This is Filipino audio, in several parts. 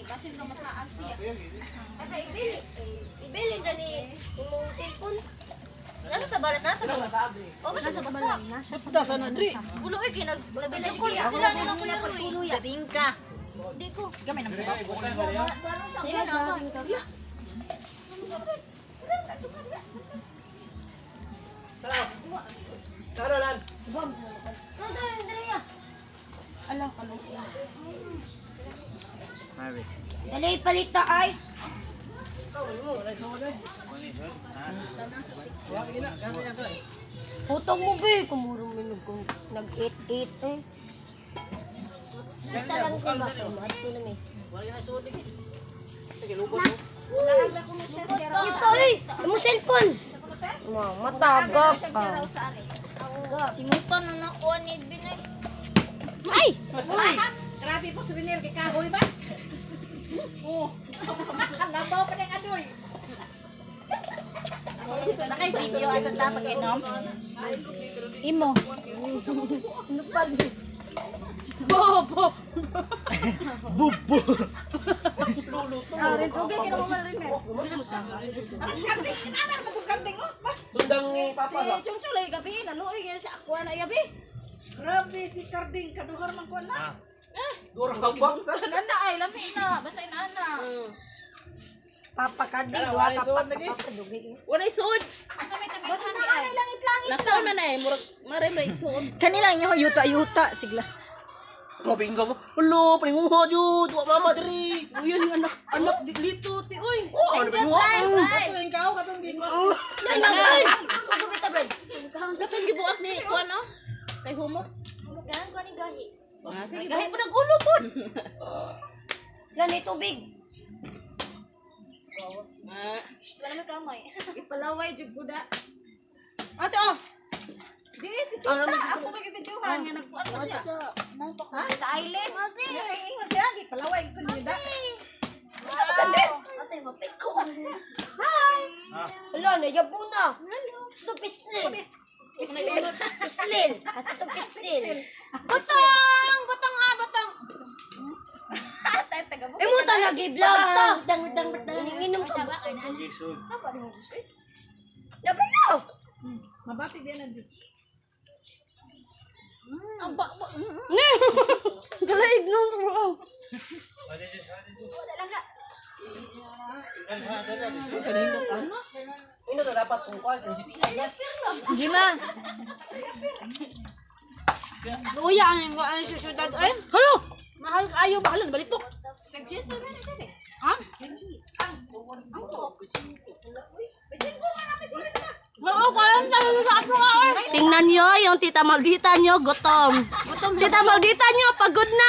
Kasi ka masaag siya. Kasi ibili dyan yung cellphone. Nasa sa balat, nasa sa balat. O ba siya sa basa? Puta sana dri. Ulo eh, nag-call ko sila nila Kuya Roy. Sa tingka. Di ko. Gamay na mo. Hindi na ako. Tara lan. Nada, Andrea. Ala. Mari. Dali palit na ice. Putong mo ba eh, kumurong may nag-eat-eat eh. Isa lang siya ba? Kumahat ko na may. Ito eh! Yung cellphone! Matagak ka. Singutan na nakuha ni Binay. Ay! Grabe po souvenir kay kahoy ba? Oh. Labaw pa ng adoy. Nakay video ato dapat inom. Imo. Nupag. Bobo. Bubu. Rin okay kina mo rin. Alas karding, inanar mo kung karding oh. Sundang ni Si Papa. Chungchung lagi gabi naluoy gyud siya ako na yabi. Grabe si karding kaduhar man ko na. Durang kagbang sa. Ganda ay lami na basta inana. Papakarding. Wala isuod lagi. Wala isod. Asa may tabi sa di ay langit-langit. Nakaon man eh, murag maray isod. Kanila inyo yuta-yuta sigla. Grabe nga mo. Hello, paning mo jud. Wa mama diri. Uyan yung anak dito ti oy. Oh, ano ba mo? Katong ikaw katong di ko. Yan nga, Brad! Ito kita, Brad. Katong gibuak ni kuan no? Kay humok. Ganun ko ni Gahi. Ah, sige, gahi po nag-ulo po. Sila ni tubig. Wala may kamay. Ipalaway jud buda. Ate oh. Di si tita ako magibidyohan nga nagkuan mo siya. Ha? Sa island. Ingon siya di palaway ko ni da. Ate mapit ko siya. Wala, nayabo na. Ito pislin. Pislin. Kasi ito pislin. Butang! Butang nga, butang! Eh mo ta nag-vlog ta. Ininginom ka ba? Saan ba mo gusto? Dapat na. Mabati din na di. Ang ba... Galaig no mo. Wala lang ka. Ino dapat kung kuan Jima! Luya ang yung ano sa syudad. Ay, halo! Mahal ka ayaw, mahal. Balitok. Nag-cheese na rin. Ha? Nag-cheese. Ang to. Oo, kaya talaga sa ato nga. Tingnan nyo yung tita Maldita nyo, gutom. Tita Maldita nyo, pagod na.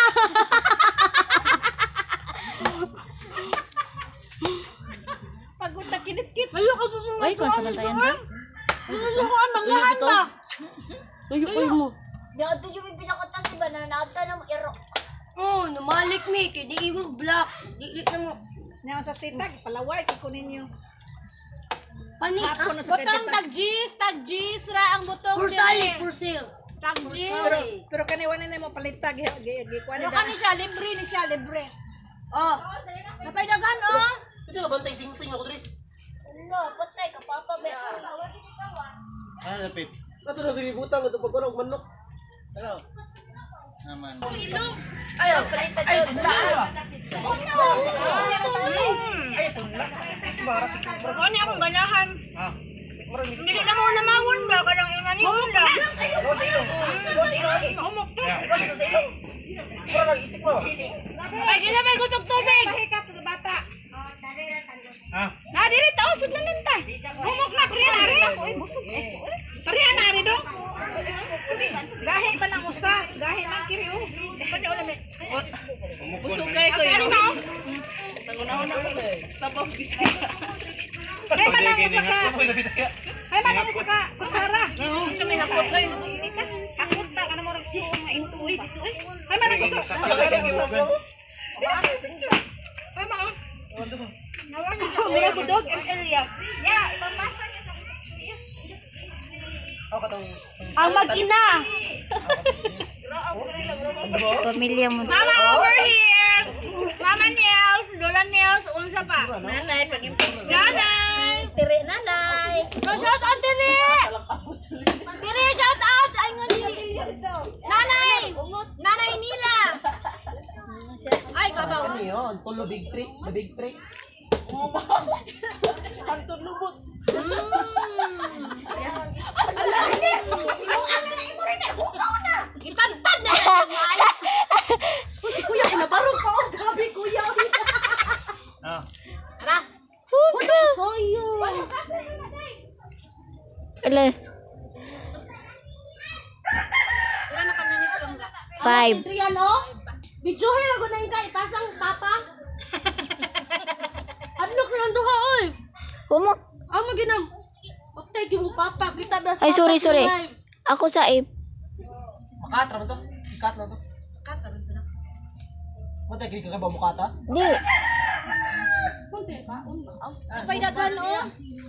Pagod na kinit-kit. Ayaw ka sa mga. Ay, kung sa bantayan ba? Ayaw ko ang manglahan na. Ayaw mo. Di ato yung pinakata si ba na nata na iro. Oh, namalik mi, kaya di igro black. Di na mo. Nya sa tita palaway ko ninyo. Pani, Hapon na sa Butang tag-G's ra ang butong. pursil. Tag-G's. Pero kaniwan na mo palita gi kuan Ano ka ni siya, libre. Oh. Napay dagan, oh. Ito ka bantay sing-sing ako diri. No, patay ka papa be. Ah, lapit. Ato na diri butang ato pagkunog manok. Ano? Naman. Ayaw, palita dyan. Ano niya akong ganahan? Hindi na mo namawon ba? Kadang ingani mo lang. Ay, kina may gutok tubig. Hikap sa bata. Na, diri tao, sudlanan ta. Humok na, pariyan na rin. Uy, busog. Pariyan na rin dong. Gahi pa lang usa, gahi man kiri oh. Busog kayo ko yun. Nangunahon ako sa bawang bisaya. Hay man ang usa ka. Hay man ang usa ka. Kutsara. Ito may hakot kayo. Akot ta kana mo ra si nga intuwi dito eh. Hay man ang usa. Hay man. Wala ko dog Elia. Ya, ipapasa niya sa Ang mag-ina. Pamilya mo. Mama over here. Mama Nels. unsa pa? Nanay, pag-import. Nanay! Tiri, nanay. Shout out, Tiri! Tiri, shout out! Ay, nga ni. Nanay! Nanay nila! Ay, kabaw. Ano yun? Tulo big trick. The big trick. Antun lubot. Itantad na! Si kuya, kinabarog pa. Grabe, kuya. Ah. Ara! Soyo. Ala, Wala na kami ni Strongga. 5. Adrian, oh. Videohin ako na yung kay. Pasang papa. Adlok sa duha, oy. Humak. Amo ginam. Okay, mo papa. Kita bas. Ay, sorry. Ako sa 8. Makatra mo to? Ikat lang to? Mata, kini ka ba mukata? Di. Apay dagan, oh.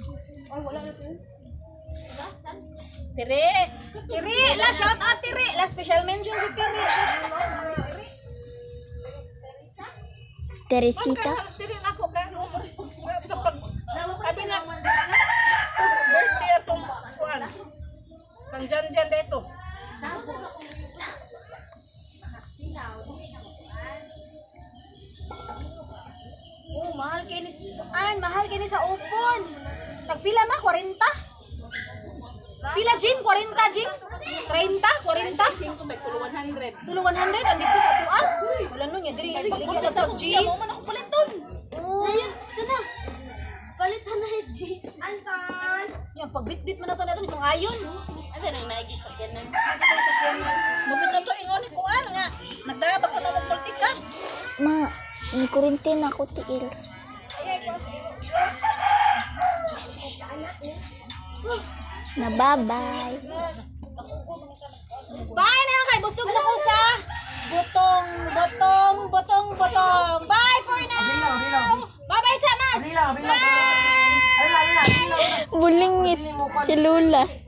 Tiri. Tiri, la shout out Tiri. La special mention si Tiri. Teresita. Tiri na ako ka. Kati na. Birthday atong kuan. Kang Jan dito. Oh, mahal kini mahal kini sa upon. Tagpila ma 40? Pila Jim? 40 Jim? 30? 40? 100. Tulo 100 andito sa atuan. Wala nun niya diri baligya na stock Jeez. G's. Mo man ako paliton. Oh, ayan, ito na. Palitan na yung G's. Anton. Yan, pagbitbit mo na to na ito, isang ayon. Ano nang naigi sa kanan? Mabit na to ingon ni kuan nga. Nagdaba ko na mo politika. Ma, ni kurintin ako tiil. Na bye-bye. Bye na kay busog na ko sa butong. Bye for now. Bye-bye sa ma. Abila. Bulingit si Lula.